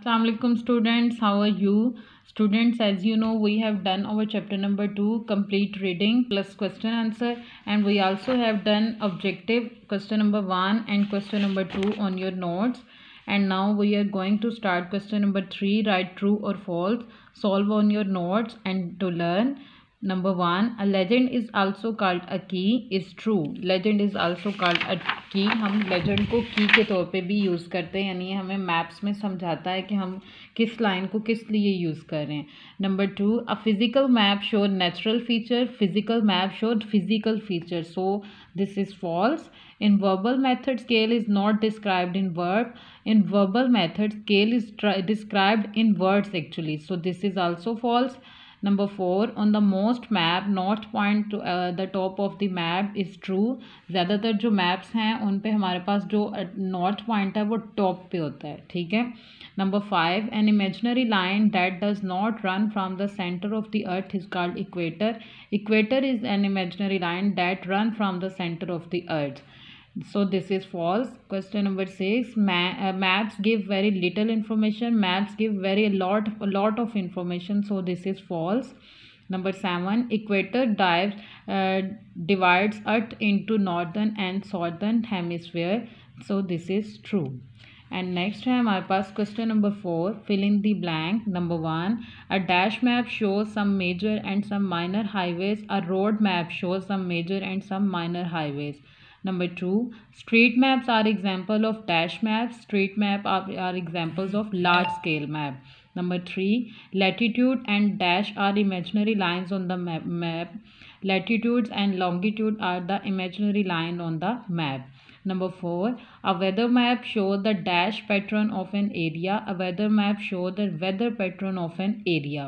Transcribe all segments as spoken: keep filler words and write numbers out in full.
Assalamualaikum students, how are you? Students, as you know, we have done our chapter number two, complete reading plus question answer, and we also have done objective question number one and question number two on your notes. And now we are going to start question number three, write true or false, solve on your notes and to learn. Number one, a legend is also called a key is true. Legend is also called a key. हम legend को key के तौर पे भी use करते हैं, यानी हमें maps में समझाता है कि हम किस line को किस लिए यूज़ कर रहे हैं. Number two, a physical map showed natural feature. Physical map showed physical feature. So this is false. In verbal method, scale is not described in verb. In verbal method, scale is described in words actually. So this is also false. Number four, on the most map north point to uh, the top of the map is true. ज़्यादातर जो maps हैं उन पे हमारे पास जो north point है वो top पे होता है, ठीक है. Number five, an imaginary line that does not run from the center of the earth is called equator. Equator is an imaginary line that run from the center of the earth. So this is false. Question number six, ma uh, maps give very little information. Maps give very lot a lot of information. So this is false. Number seven, equator dives uh, divides earth into northern and southern hemisphere. So this is true. And next है हमारे पास question number four, fill in the blank. Number one, a dash map shows some major and some minor highways. A road map shows some major and some minor highways. Number two, street maps are example of dash maps. Street map are, are examples of large scale map. Number three, latitude and dash are imaginary lines on the map. map. Latitudes and longitude are the imaginary line on the map. Number four, a weather map shows the dash pattern of an area. A weather map shows the weather pattern of an area.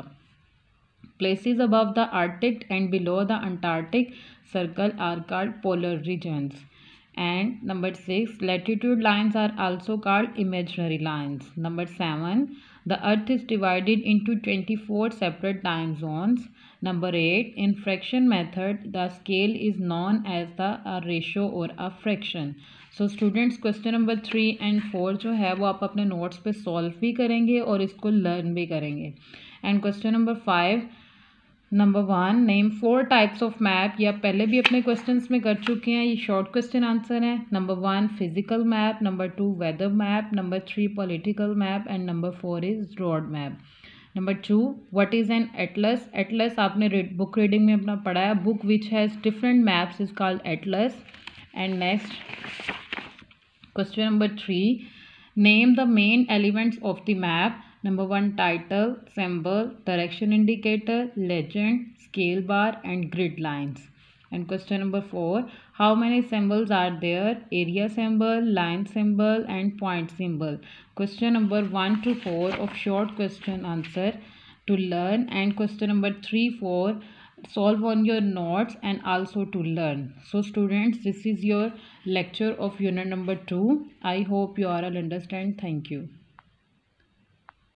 Places above the Arctic and below the Antarctic circle are called polar regions. And number six, latitude lines are also called imaginary lines. Number seven, the earth is divided into twenty-four separate time zones. Number eight, in fraction method, the scale is known as the a ratio or a fraction. So students, question number three and four जो है वो आप अपने notes पे solve भी करेंगे और इसको learn भी करेंगे. And question number five, number one, name four types of map. ये आप पहले भी अपने क्वेश्चंस में कर चुके हैं, ये शॉर्ट क्वेश्चन आंसर है. Number one physical map, number two weather map, number three political map and number four is road map. Number two, what is an atlas. Atlas आपने बुक रीडिंग में अपना पढ़ा है. Book which has different maps is called atlas. And next question number three, name the main elements of the map. Number one, title, symbol, direction indicator, legend, scale bar and grid lines. And question number four, how many symbols are there? Area symbol, line symbol and point symbol. Question number one to four of short question answer to learn, and question number three, four solve on your notes and also to learn. So students, this is your lecture of unit number two. I hope you all understand. Thank you.